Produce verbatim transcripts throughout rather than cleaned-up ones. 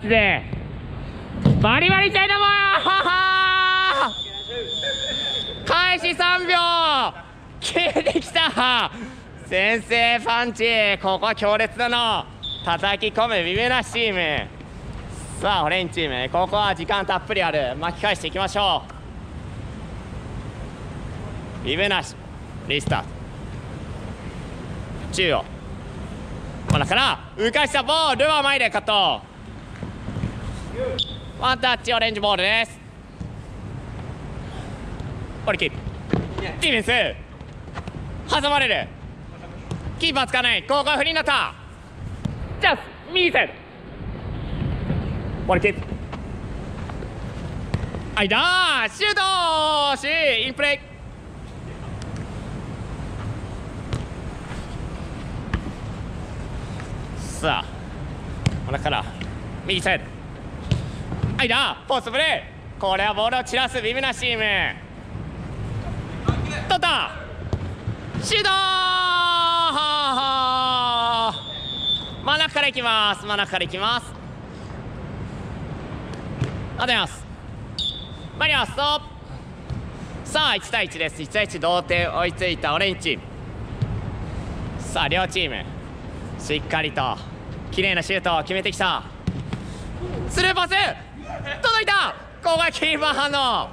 チでバリバリいきたいと思うよ。開始さんびょう消えてきた。先制パンチ、ここは強烈だな。叩き込むビブナシチーム。さあオレンジチーム、ここは時間たっぷりある。巻き返していきましょう。ビブナシリスタート、中央真ん中から浮かしたボールは前でカット。ワンタッチオレンジボールです。オリキープディフェンス挟まれる。キーパーつかない。ここはフリーになった。チャンス右サイドオリキープ間シュートしインプレイ。さあこれから右サイド間ポストプレー。これはボールを散らすビブナチーム。取ったシュート真ん中からいきます。真ん中からいきます。当てますマリアスト。さあいちたいいちです。いちたいいち同点追いついたオレンジチーム。さあ両チームしっかりと綺麗なシュートを決めてきた。スルーパス届いた。ここがキーパー反応。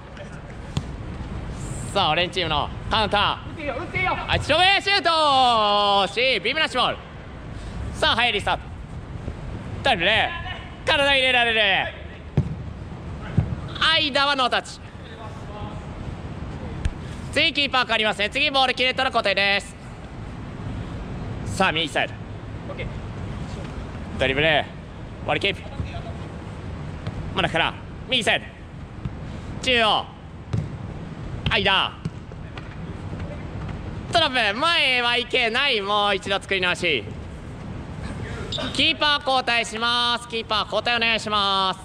さあオレンジチームのカウンター。あいつ正面シュートしビブナッシュボール。さあ入りスタート。タイムで体入れられる。間はノータッチ。次キーパー変わりますね。次ボール切れたら交代です。さあ右サイドドリブルボールキープ真ん中から右サイド中央間トラップ前はいけない。もう一度作り直し。キーパー交代します。キーパー交代お願いします。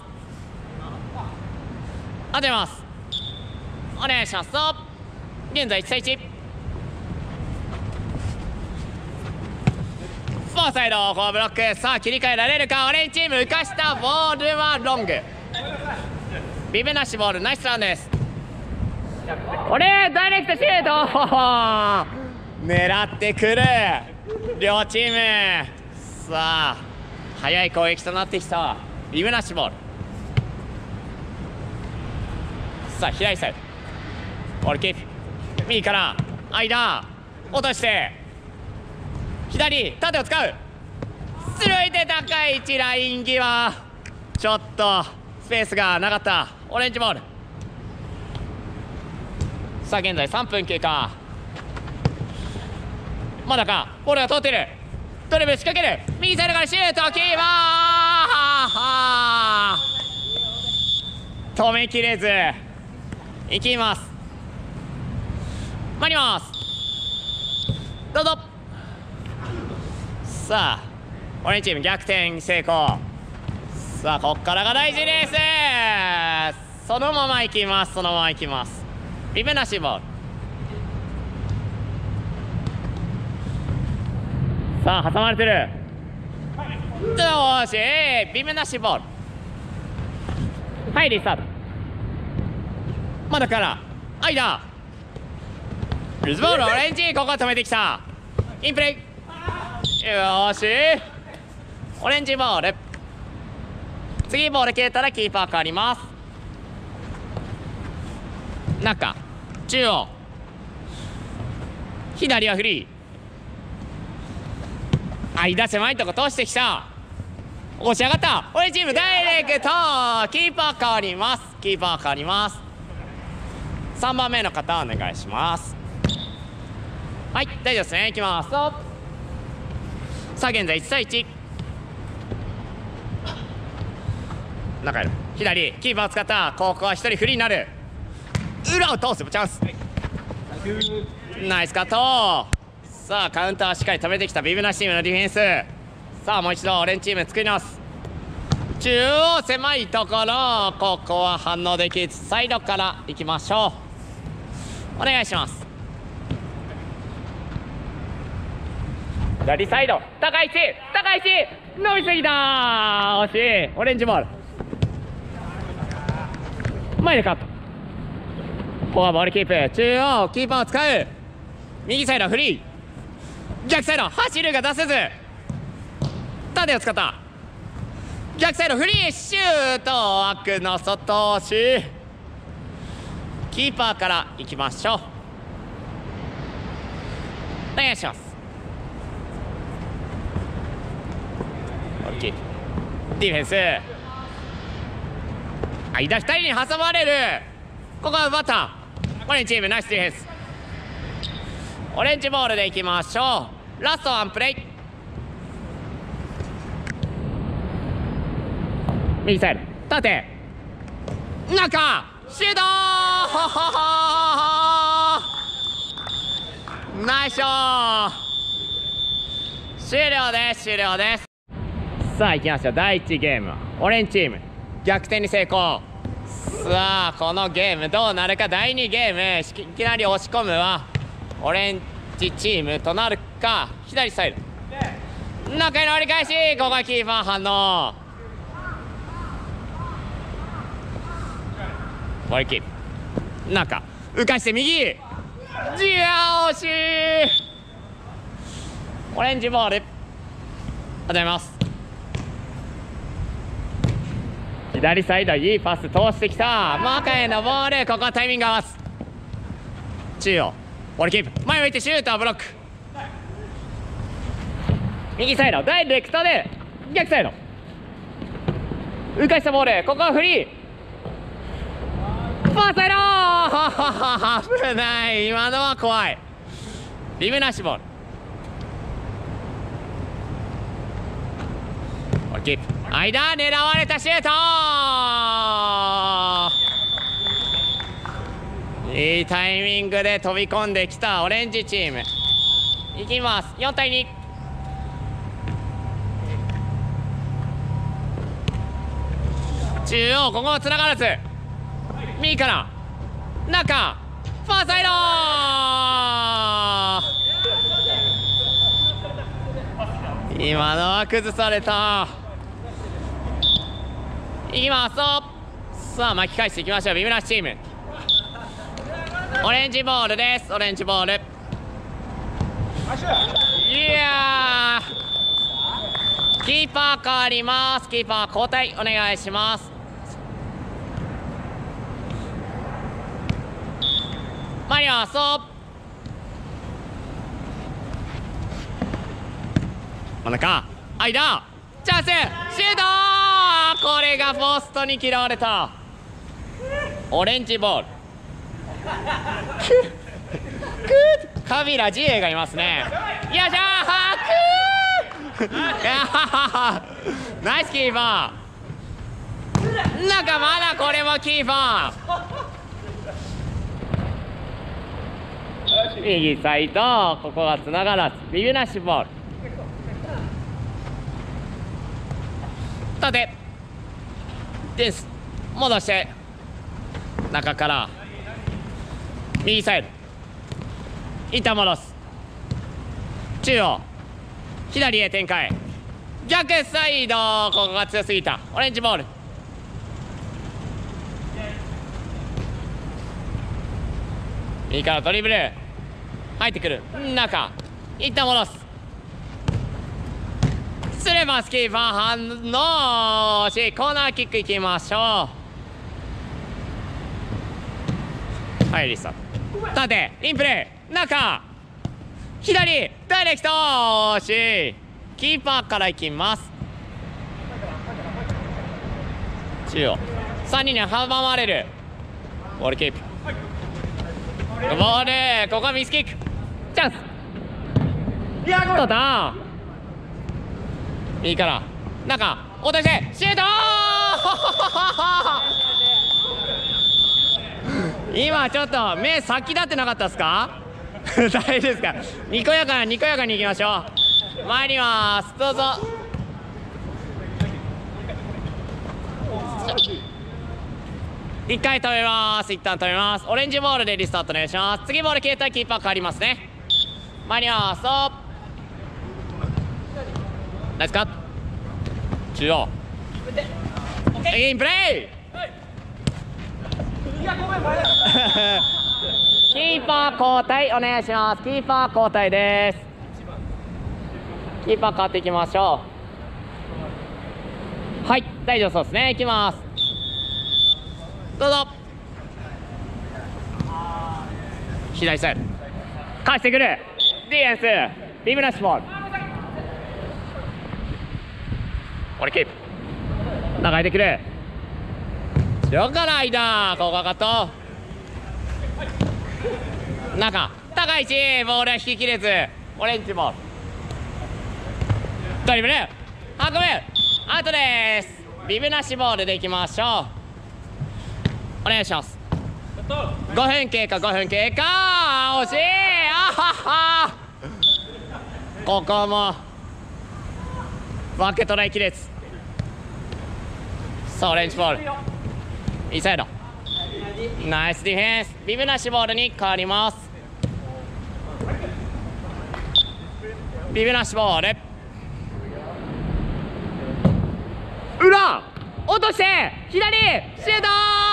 当てますお願いします。現在いちたいいち。フォアサイドこうブロック。さあ切り替えられるか。オレンジチーム浮かしたボールはロング。ビブナッシュボールナイスランです。これダイレクトシュート狙ってくる両チーム。さあ速い攻撃となってきたビブナッシュボール。さあ左サイドボールキープ右から間落として左縦を使う。するいて高い位置ライン際。ちょっとスペースがなかったオレンジボール。さあ現在さんぷん経過。まだかボールが通ってる。ドリブル仕掛ける右サイドからシュートキーパー止めきれずいきます。参りますどうぞ。さあオレンジチーム逆転成功。さあこっからが大事です。そのままいきます。そのままいきます。ビブナッシュボール。さあ挟まれてる。よしビブナッシュボール。はいリスタートまだから間ルズボールオレンジ。ここは止めてきたインプレイ。よしオレンジボール。次ボール消えたらキーパー変わります。中中央左はフリー。間狭いとこ通してきた。押し上がったオレンジチームダイレクト。キーパー変わります。キーパー変わります。さんばんめの方お願いします。はい大丈夫ですね。いきます。さあ現在いちたいいち。中へ左キーパーを使った。ここはひとりフリーになる。裏を通すチャンス。ナイスカット。さあカウンターしっかり止めてきたビブナッシュチームのディフェンス。さあもう一度オレンジチーム作り直す。中央狭いところ。ここは反応できずサイドからいきましょう。お願いします。左サイド高い位置高い位置伸びすぎた。惜しいオレンジボール。 前でカット。フォアボールキープ。中央キーパーを使う。右サイドフリー。逆サイド走るが出せず、縦を使った。逆サイドフリーシュート。枠の外押し。キーパーからいきましょう。お願いします。大きいディフェンス。間ふたりに挟まれる。ここは奪った。オレンジチームナイスディフェンス。オレンジボールでいきましょう。ラストワンプレイ。右サイド縦中シュートナイスショー。終了です。終了です。さあ行きましょう。だいいちゲームはオレンジチーム逆転に成功。さあこのゲームどうなるか。だいにゲームいきなり押し込むはオレンジチームとなるか。左サイド中への折り返し。ここはキーパー反応。ボールキープ中浮かして右。ジア惜しい。オレンジボール与えます。左サイドいいパス通してきた。マカへのボール。ここはタイミング合わす。中央ボールキープ前を向いてシュートブロック。右サイドダイレクトで逆サイド浮かしたボール。ここはフリー。ファーサイド危ない。今のは怖い。リブナッシュボール。ボールキープ間狙われたシュート。いいタイミングで飛び込んできたオレンジチーム。いきます。よんたいに。中央ここはつながらず。右から中ファーサイド。今のは崩された。いきます。さあ巻き返していきましょう。ビブナッシュチームオレンジボールです。オレンジボール。いやーキーパー変わります。キーパー交代お願いします。マリオスト真ん中間チャンスシュート。これがポストに嫌われた。オレンジボールカビラ自衛がいますね。よいしょーナイスキーパー。なんかまだこれもキーパー。右サイドここがつながらずビブナッシュボール。縦デンス戻して中から右サイド一旦戻す。中央左へ展開逆サイド。ここが強すぎた。オレンジボール。右からドリブル入ってくる中一旦戻す。スレバスキーパー反応しコーナーキックいきましょう。はいリスタート縦インプレー中左ダイレクト惜しい。キーパーからいきます。中央さんにんに阻まれる。ボールキープボール。ここはミスキックチャンス。どうだ右から中落としてシュート今ちょっと目先立ってなかったですか大丈夫ですか。にこやかなにこやかにいきましょう。参りますどうぞ。一回止めます。一旦止めます。オレンジボールでリスタートお願いします。次ボール消えたらキーパー変わりますね。参ります。ナイスカット中央インプレキーパー交代お願いします。キーパー交代です。キーパー変わっていきましょう。はい、大丈夫そうですね。いきます。どうぞ。左サイド返してくる。ディフェンスビブラッシュボール。俺キープ流れてくる。よから間ここがカット中高い位置ボールは引ききれずオレンジボールドリブル運ぶアウトです。ビブなしボールでいきましょう。お願いします。ごふん経過ごふん経過惜しい。あははここも分け取られきれず。さあオレンジボールインサイドナイスディフェンス。ビブなしボールに変わります。ビブなしボール裏落として左シュート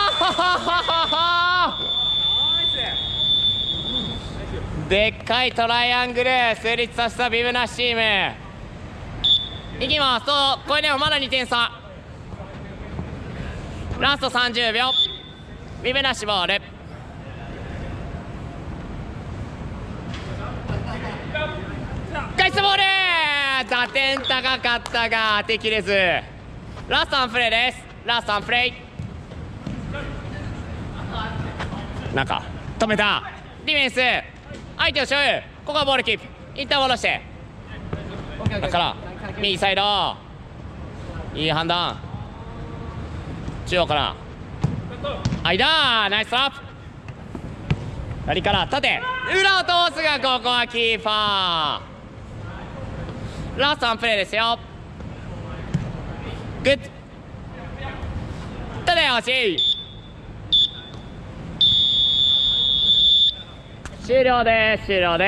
でっかいトライアングル成立させたビブなしチームいきます。とこれでもまだにてん差。ラストさんじゅうびょうビブなしボール返したボール打点高かったが当てきれず。ラストワンプレーです。ラストワンプレー中止めたディフェンス相手をしょう。ここはボールキープ一旦下ろしてだから右サイドいい判断。中央から間ナイストラップ左から縦裏を通すがここはキーパー。ラストワンプレーですよ。グッド縦惜しい。終了です終了です。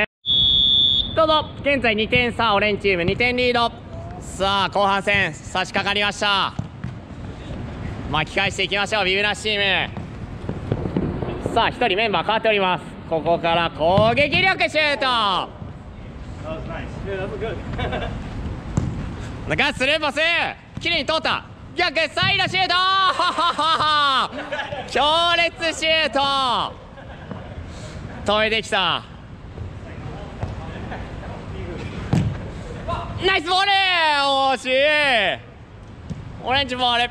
どうぞ。現在にてん差オレンジチームにてんリード。さあ後半戦差し掛かりました。巻き返していきましょうビブなしチーム。さあひとりメンバー変わっております。ここから攻撃力シュート中スルーパスきれいに通った逆サイドシュート強烈シュート止めてきた。ナイスボール惜しい。オレンジボール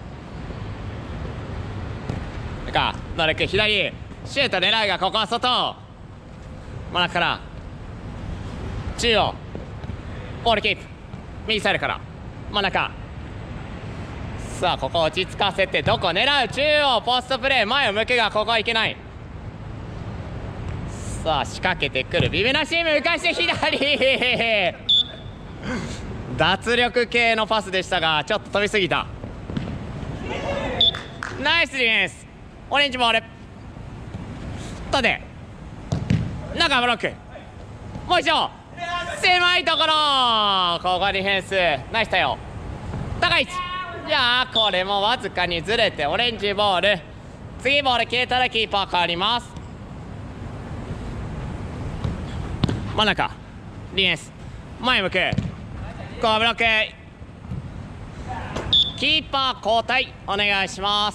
かノルク左シュート狙うがここは外真ん中から中央ボールキープ右サイドから真ん中。さあここ落ち着かせてどこ狙う中央ポストプレー前を向くがここはいけない。さあ仕掛けてくるビブなしチーム浮かして左脱力系のパスでしたがちょっと飛びすぎた。ナイスディフェンスオレンジボール縦中ブロックもう一度狭いところここディフェンスナイス対応高い位置。いやーこれもわずかにずれてオレンジボール。次ボール消えたらキーパー変わります。真ん中ディフェンス前向くこうブロックキーパー交代お願いします。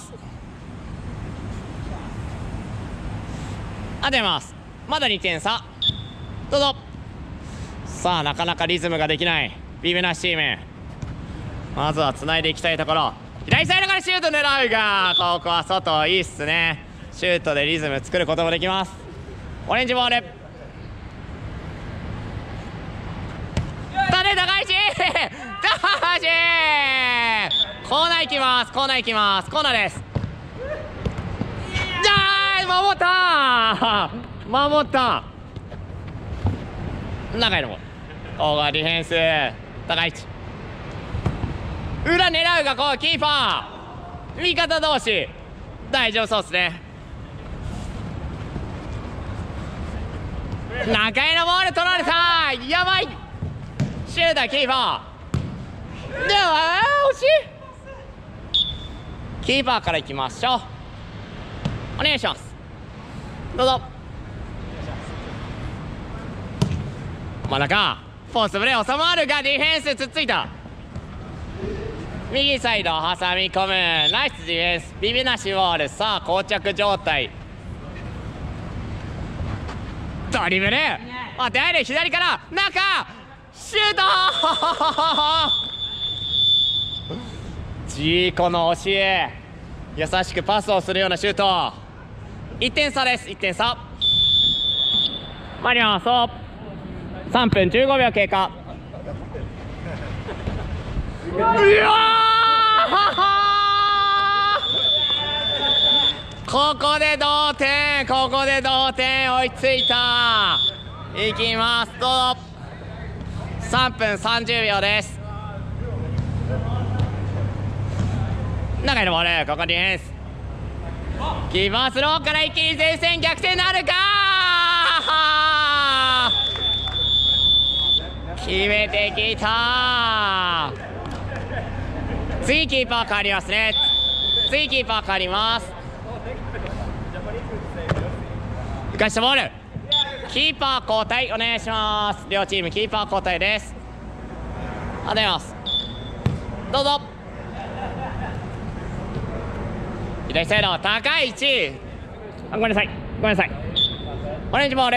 当てます。まだにてん差どうぞ。さあなかなかリズムができないビブなしチーム。まずはつないでいきたいところ左サイドからシュート狙うがここは外いいっすね。シュートでリズム作ることもできます。オレンジボール縦高いし高いしコーナー行きますコーナー行きますコーナーです。じゃー守った守った中へのボールここがディフェンス高い位置裏狙うがこうキーパー味方同士大丈夫そうですね。中へのボール取られたやばいシューターキーパーでは惜しい。キーパーからいきましょう。 お願いします。どうぞ。真ん中フォースブレー収まるがディフェンスつっついた。右サイド挟み込むナイスディフェンス。ビビなしウォール。さあ膠着状態。ドリブルあ出会える左から中シュートジーコの教え優しくパスをするようなシュート。いってん差です。いってん差。参りますさんぷんじゅうごびょう経過。うわここで同点ここで同点追いついた。いきますどうぞ。さんぷんさんじゅうびょうです。中へのボールここディフェンス。キーパースローから一気に前線逆転なるか。決めてきた。次キーパー変わりますね。次キーパー変わります。浮かしたボールキーパー交代お願いします。両チームキーパー交代です。ありがとうございます。どうぞ。左サイド高い位置。あごめんなさいごめんなさい。オレンジボール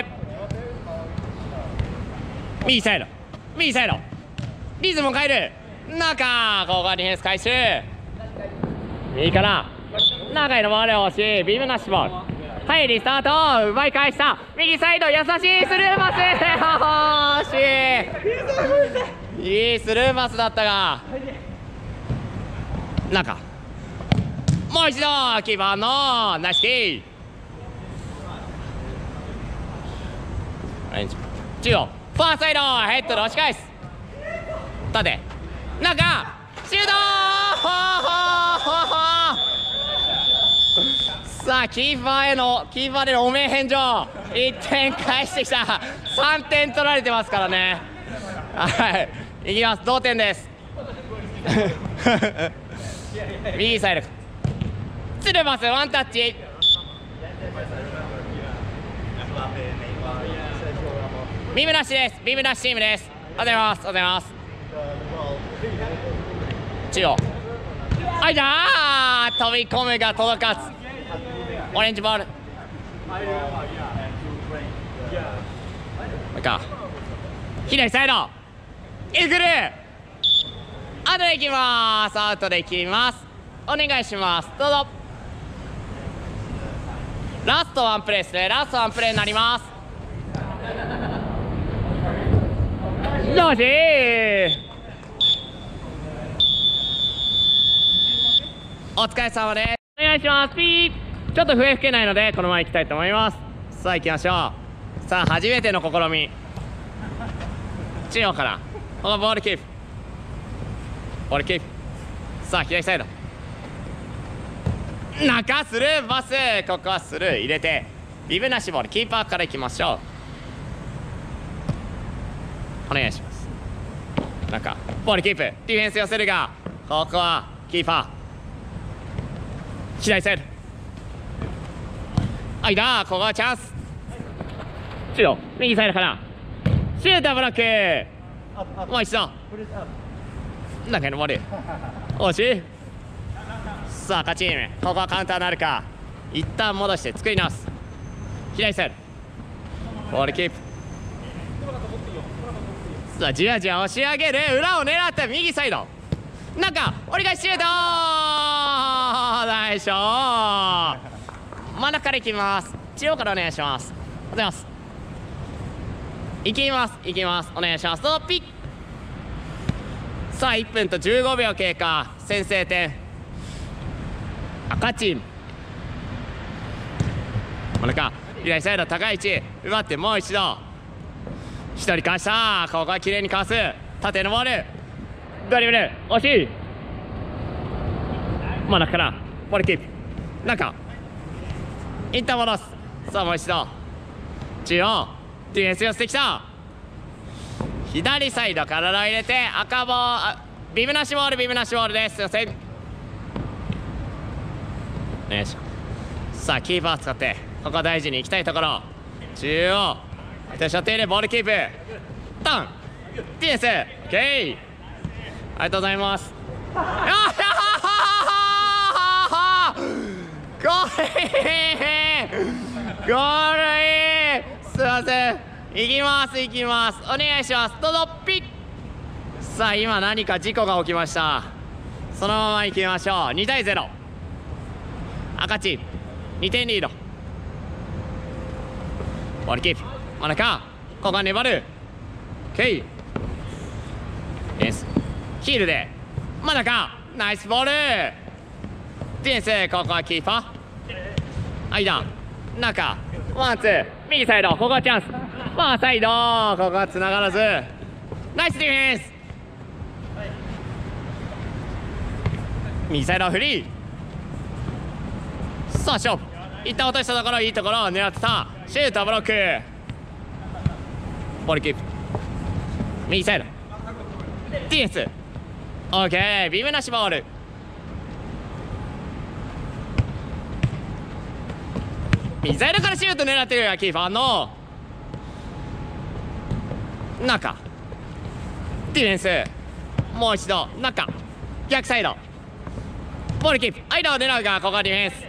右サイド右サイドリズムを変える中ここがディフェンス回収。右から中へのボールを押しビブなしボール。はいリスタート奪い返した右サイド優しいスルーパス惜しい。いいスルーパスだったが中もう一度キーパーのナイスキー。中央ファーサイドヘッドで押し返す。縦中シュートさあキーパーへのキーパーでのお名返上いってん返してきた。さんてん取られてますからね。はいいきます同点です。右サイドスルーパスワンタッチ。ビブなしです。ビブなしチームです。ありがとうございます。ありがとうございます。中央あいだー飛び込むが届かず。オレンジボールもう一回左サイドイグルアウトでいきます。アウトでいきます。お願いしますどうぞ。ラストワンプレーですね。ラストワンプレーになります。どうしお疲れ様です。お願いします。ピーちょっと笛吹けないのでこのまま行きたいと思います。さあ行きましょう。さあ初めての試み中央からこのボールキープボールキープ。さあ左サイド中スルーパスここはスルー入れてビブなしボールキーパーからいきましょう。お願いします。中ボールキープディフェンス寄せるがここはキーパー左サイドあいだここはチャンス。中央右サイドからシュートブロックもう一度中へのボール惜しい。さあ赤チームここはカウンターなるか。一旦戻して作り直す。左サイドボールキープ。さあじわじわ押し上げる裏を狙った右サイド中折り返しシュート大将真ん中からいきます。中央からお願いします。おはようございます。いきますいきますお願いします。どうぞピッ。さあいっぷんとじゅうごびょう経過。先制点赤チーム。真ん中左サイド高い位置奪ってもう一度一人かわした。ここは綺麗にかわす。縦のボールドリブル惜しい。真ん中からボールキープ中一旦戻す。さあもう一度中央ディフェンス寄せてきた。左サイド体を入れて赤ボールビブなしボールビブなしボールです。すいませんお願いしまさあキーパー使ってここ大事に行きたいところ。中央手ショット入れボールキープターンディフェンス OK ありがとうございます。あっゴールゴールインすいません行きます行きますお願いしますどうぞピッ。さあ今何か事故が起きました。そのまま行きましょう。にたいゼロ赤チームにてんリードボールキープ真ん中ここは粘る OK ディフェンスヒールで真ん中ナイスボールディフェンスここはキーパー間中ワンツー右サイドここはチャンスファーサイドここはつながらずナイスディフェンス右サイドフリーさあ勝負一旦落としたところいいところを狙ってたシュートブロックボールキープ右サイドディフェンス OK 微妙なしボール右サイドからシュート狙ってるよキーパーの中ディフェンスもう一度中逆サイドボールキープ間を狙うがここはディフェン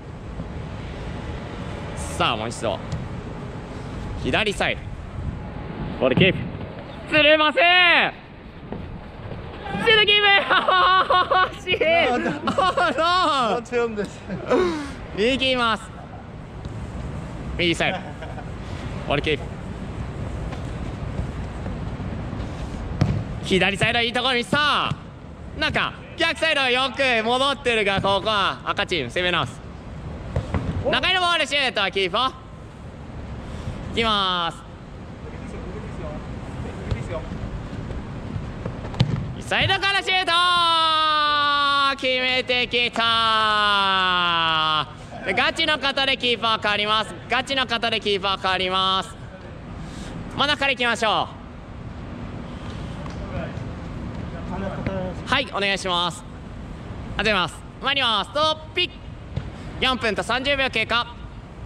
スさあもう一度左サイドボールキープ釣れませんシュートキープ惜しいいきます右サイドボールキープ左サイドいいところにさあ中逆サイドよく戻ってるがここは赤チーム攻め直す中のボールシュートキーパーいきますサイドからシュート決めてきたガチの方でキーパー変わりますガチの方でキーパー変わります真ん中からいきましょうはいお願いしますありがとうございます参りますストッピッよんぷんとさんじゅうびょう経過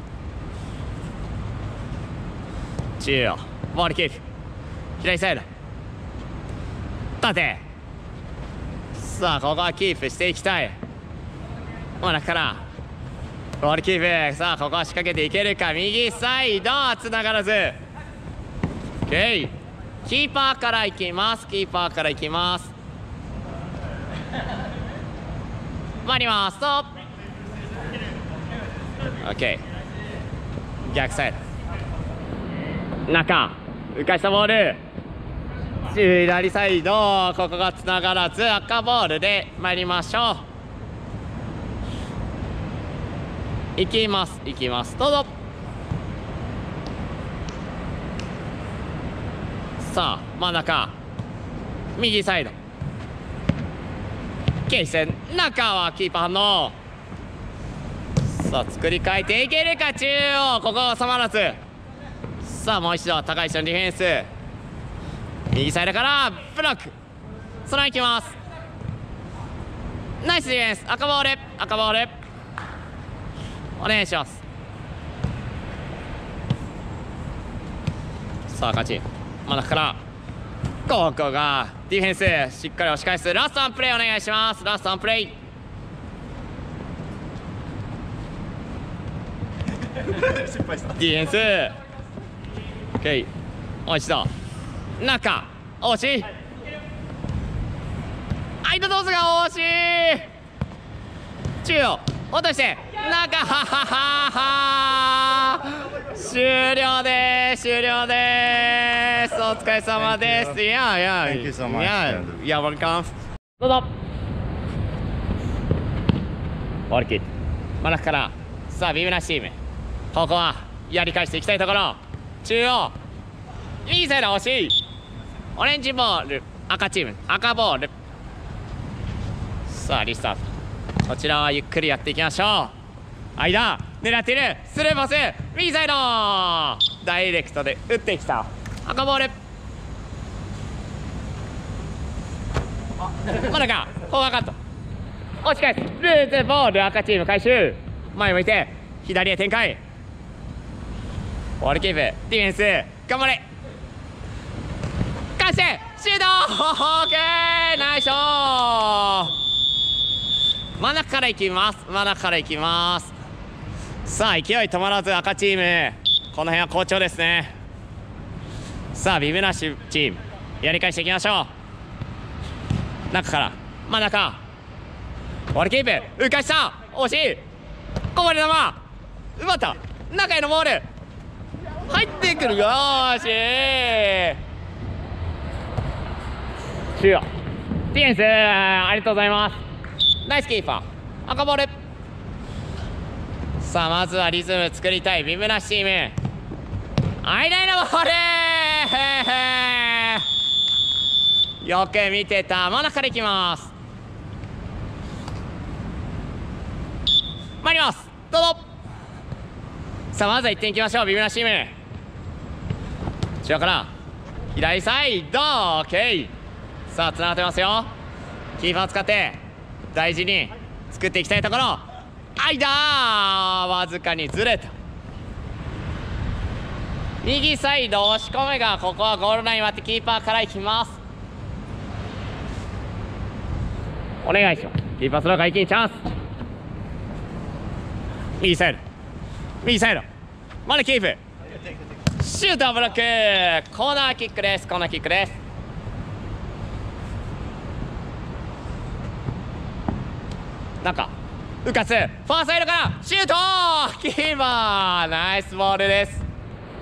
中央ボールキープ左サイド縦さあここはキープしていきたい真ん中からボールキープさあここは仕掛けていけるか右サイドつながらず OK キーパーからいきますキーパーからいきます回りますストップ OK 逆サイド中浮かしたボール左サイドここがつながらず赤ボールで参りましょういきますいきますどうぞさあ真ん中右サイドケイセン中はキーパーのさあ作り変えていけるか中央ここは収まらずさあもう一度高い位置のディフェンス右サイドからブロックそのままいきますナイスディフェンス赤ボール赤ボールお願いしますさあ勝ち真ん中からここがディフェンスしっかり押し返すラストワンプレーお願いしますラストワンプレー失敗したディフェンス OK もう一度中惜しい間どうすが惜しい中央落として中ははは終了です終了ですお疲れ様ですいやいやいやいや welcome どうぞボールキープ真ん中からさあビブナチームここはやり返していきたいところ中央右サイド惜しいオレンジボール赤チーム赤ボールさあリスタートこちらはゆっくりやっていきましょう間狙っているスルーパス右サイドダイレクトで打ってきた赤ボール真ん中フォアカット押し返すルーズボール赤チーム回収前向いて左へ展開。ボールキープ、ディフェンス頑張れ。返してシュート。オーケー、ナイスショー。真ん中から行きます。真ん中から行きます。さあ勢い止まらず赤チーム、この辺は好調ですね。さあビブナッシュチームやり返していきましょう。中から真ん中、ボールキープ浮かした、惜しい。こぼれ球奪った、中へのボール入ってくる。よーし中央ディフェンスありがとうございます。ナイスキーパー、赤ボール。さあまずはリズム作りたいビブナッシュチーム。間へのボールよく見てた。真ん中からいきます。参ります、どうぞ。さあまずはいってんいきましょう。ビブナッシュチーム後ろから左サイド、 OK。 さあつながってますよ。キーパーを使って大事に作っていきたいところ。間わずかにずれた。右サイド押し込めが、ここはゴールライン割ってキーパーからいきます。お願いします。キーパースロー解禁チャンス。右サイド右サイドまだキープ、シュートブロック、コーナーキックです。コーナーキックです。中浮かす、ファーサイドからシュート、キーパーナイスボールです。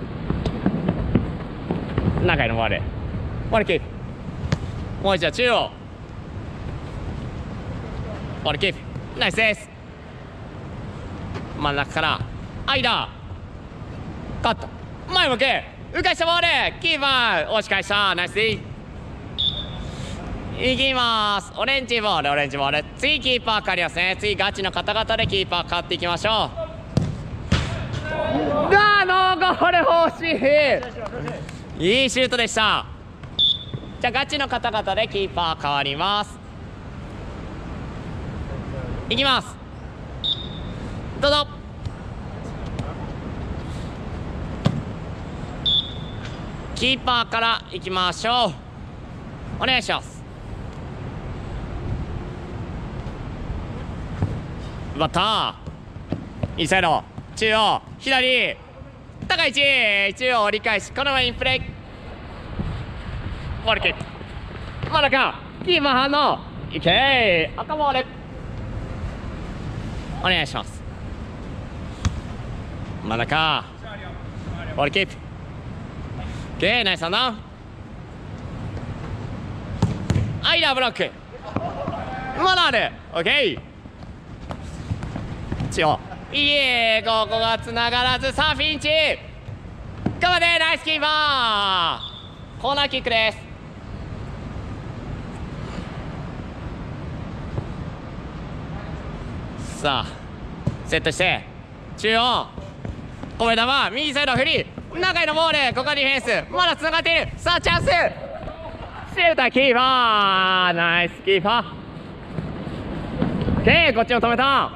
中へのボール、ボールキープ、もう一度中央、ボールキープナイスです。真ん中から間カット、前向け浮かしたボール、キーパー押し返した、ナイスディー。いきます。オレンジボールオレンジボール、次キーパー変わりますね。次ガチの方々でキーパー変わっていきましょう。あーノーゴール、惜しい。いいシュートでした。じゃあガチの方々でキーパー変わります。いきます、どうぞ。キーパーからいきましょう。お願いします。奪った、インサイド中央左高い位置、中央折り返し、このままインプレイ、ボールキック真ん中、キーパー反応、いけー、赤ボールお願いします。真ん中ボールキープ、オッケー、ナイスアンダウン。間ブロックまだある、オッケー。中央いい、ここがつながらず、さあフィンチ頑張れ、ナイスキーパー、コーナーキックです。さあセットして中央こぼれ球、右サイドフリー、中へのボール、ここはディフェンスまだつながっている。さあチャンス、シューターキーパーナイスキーパー、オッケー、こっちを止めた。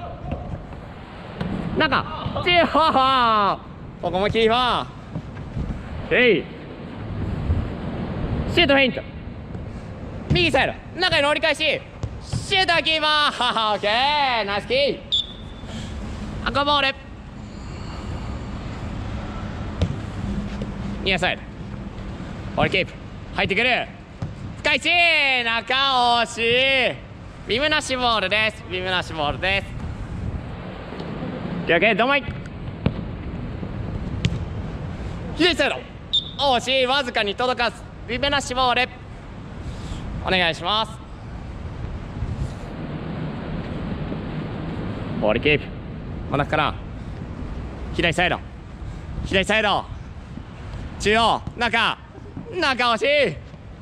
中中央ここもキーパー、オッケー、シュートフェイント右サイド中への折り返し、シューターキーパー、オッケー、ナイスキー。赤ボールニアサイドボールキープ入ってくる、深い位置、中惜しい。ビブナッシュボールです。ビブナッシュボールです。オッケーオッケー、どんまい左サイド惜しい、わずかに届かず、ビブナッシュボールお願いします。ボールキープ真ん中から左サイド左サイド中央中中惜しい、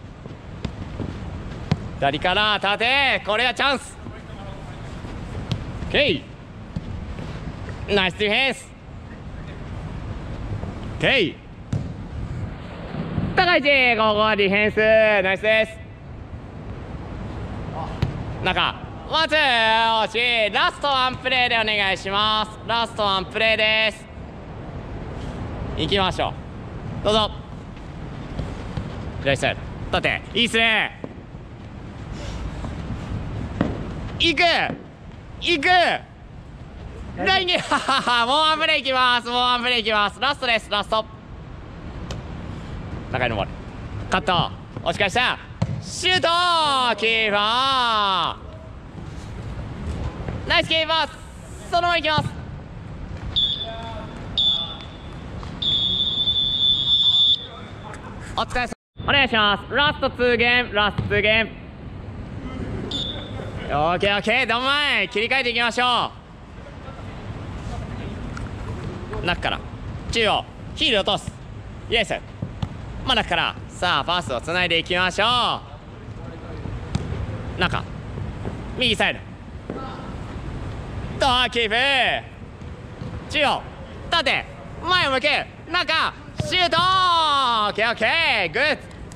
左から縦、これはチャンス。オッケー、ナイスディフェンス、オッケー、高い位置、ここはディフェンスナイスです。中まず惜しい。ラストワンプレーでお願いします。ラストワンプレーです。行きましょう。どうぞ。左サイド立て、いいっすね。行く行くラインにはははもうワンプレーいきます。もうワンプレーいきます。ラストです。ラスト中井のボールカット押し返したシュートキーパーナイスキーパーそのままいきます。お疲れ様お願いします。ラストツーゲームラストツーゲームオーケーオーケーどんまい切り替えていきましょう。中から中央ヒール落とすイエス真ん中からさあパスをつないでいきましょう。中右サイドドアキープ中央縦前を向く中シュートオーケーオーケーグッ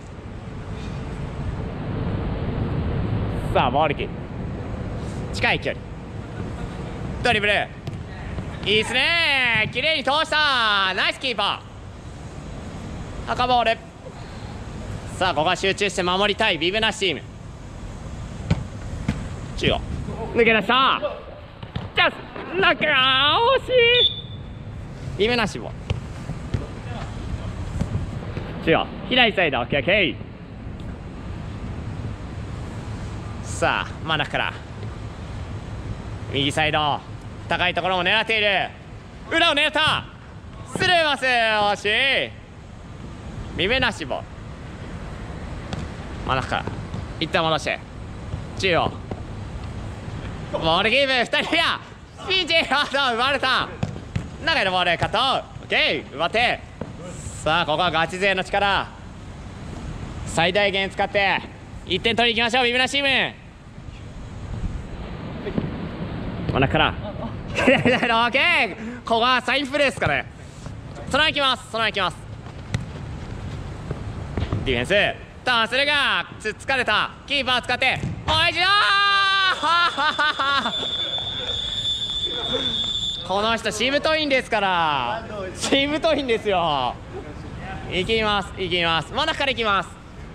さあボールキー近い距離ドリブルいいっすね綺麗に通したナイスキーパー赤ボールさあここは集中して守りたいビブナシチーム中央抜け出したチャンス中惜しいビブナシボ中央左サイドオッケーオッケーさあ真ん中から右サイド高いところも狙っている裏を狙ったスルーパス惜しいビブナシボ真ん中から一旦戻して中央ボールキープふたりやピンチハード奪われた中へのボールカットオッケー奪ってさあここはガチ勢の力最大限使っていってん取りに行きましょうビブナチーム真ん中からオッケーここはサインプレーですかねそのまま行きますそのまま行きますディフェンスターンするがつっつかれたキーパー使ってもう一度この人しぶといんですからしぶといんですよ行きます行きます真ん中から行きます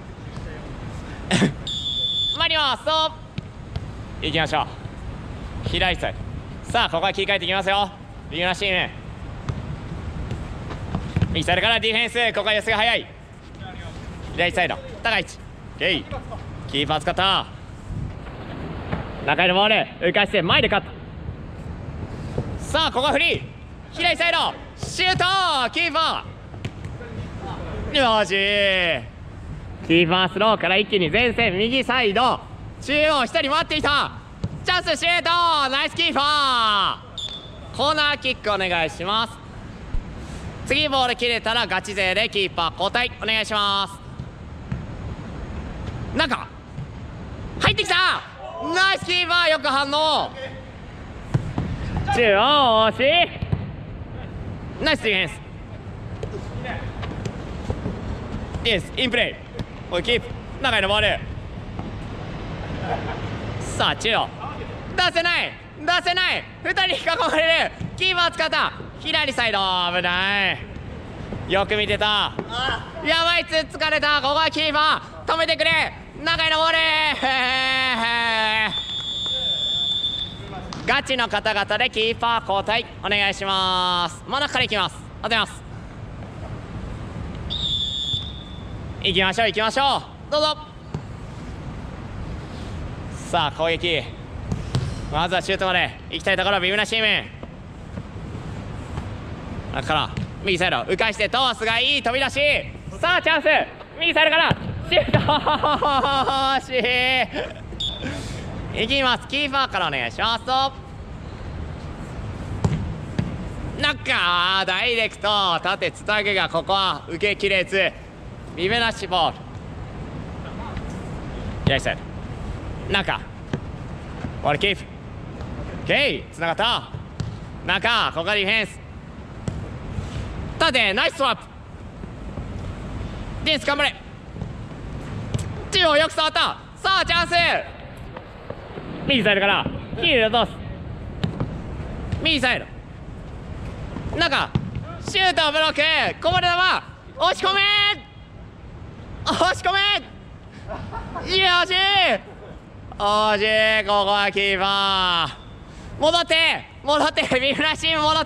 参りますそう行きましょう左サイドさあここは切り替えていきますよビブナチーム右サイドからディフェンスここは寄せが早い左サイド高い位置ケイキーパー使った中へのボール浮かして前でカットさあここはフリー左サイドシュートキーパーよしキーパースローから一気に前線右サイド中央一人待っていたチャンスシュートナイスキーパーコーナーキックお願いします。次ボール切れたらガチ勢でキーパー交代お願いします。中入ってきたナイスキーパーよく反応中央惜しいナイスディフェンスディフェンスインプレーおいキープ中へのボールさあ中央出せない出せないふたり囲まれるキーパー使った左サイド危ないよく見てたやばいつっつかれたここはキーパー止めてくれ中へのボールガチの方々でキーパー交代お願いします真ん中からいきます当てます行きましょう行きましょうどうぞさあ攻撃まずはシュートまで行きたいところビブナチームだから右サイド浮かしてトースがいい飛び出しさあチャンス右サイドからシュート惜しいいきますキーパーからお願いします中ダイレクト縦つなぐがここは受けきれずビブナシボール左サイド中ボールキープケイつながった中ここがディフェンス縦ナイストラップディフェンス頑張れ中央よく触ったさあチャンス右サイドからヒール落とす。右サイド中シュートブロック、こぼれ球押し込め押し込め、いや惜しい惜しい。ここはキーパー戻って戻って、ビブナシーム戻って、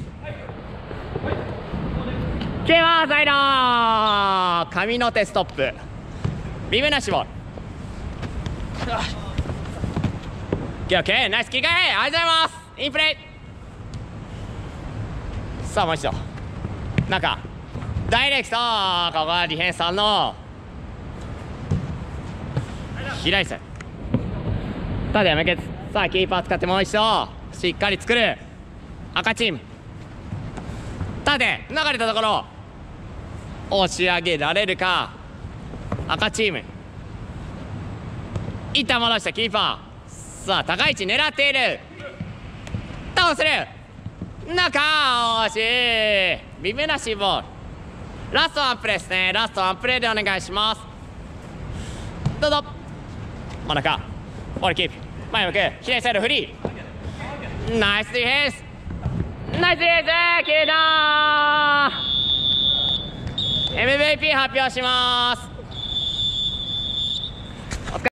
キーパーサイド神の手ストップ、ビブナシボール。オッケーナイス切り替え、ありがとうございます。インプレー。さあもう一度中ダイレクト、ここはディフェンスさんの左サイド縦向けつ。さあキーパー使ってもう一度しっかり作る赤チーム。縦流れたところ押し上げられるか赤チーム。一旦戻したキーパー。さあ高い位置狙っている、倒せる中惜しい。ビブナシーボール。ラストワンプレーですね。ラストワンプレーでお願いします。どうぞ。真ん中ボールキープ、前向く左サイドフリー、ナイスディフェンス、ナイスディフェンス、決めたー。 エムブイピー 発表します。